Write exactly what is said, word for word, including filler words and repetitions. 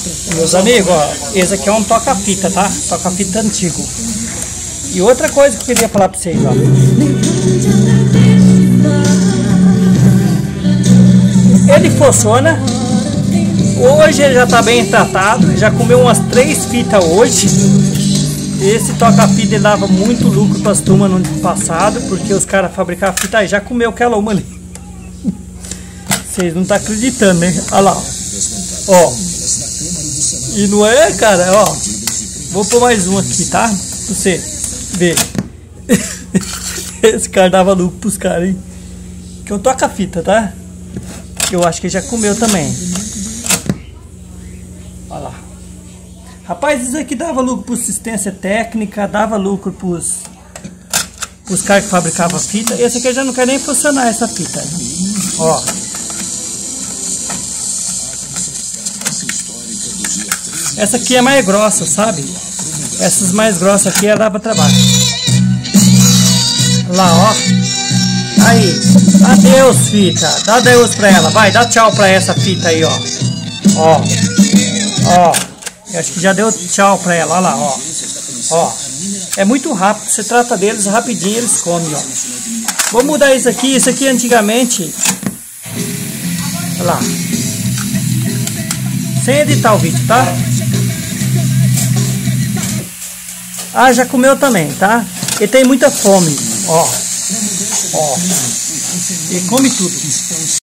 Meus amigos, ó, esse aqui é um toca-fita, tá? Toca-fita antigo. E outra coisa que eu queria falar pra vocês, ó. Ele funciona. Hoje ele já tá bem tratado. Já comeu umas três fitas hoje. Esse toca-fita ele dava muito lucro para as turmas no ano passado, porque os caras fabricavam fita aí. Já comeu aquela uma ali. Vocês não estão acreditando, né? Olha lá, ó. E não é, cara, ó. Vou pôr mais um aqui, tá? Pra você ver. Esse cara dava lucro pros caras, hein? Que eu toco a fita, tá? Eu acho que já comeu também. Olha lá. Rapaz, isso aqui dava lucro por assistência técnica, dava lucro pros, pros caras que fabricavam fita. Esse aqui já não quer nem funcionar, essa fita. Ó. Essa aqui é mais grossa, sabe? Essas mais grossas aqui, ela dava trabalho. Lá, ó. Aí. Adeus, fita. Dá adeus pra ela. Vai, dá tchau pra essa fita aí, ó. Ó. Ó. Eu acho que já deu tchau pra ela. Olha lá, ó. Ó. É muito rápido. Você trata deles rapidinho, eles comem, ó. Vou mudar isso aqui. Isso aqui antigamente. Olha lá. Sem editar o vídeo, tá? Ah, já comeu também, tá? Ele tem muita fome, ó. Ó. Ele come tudo.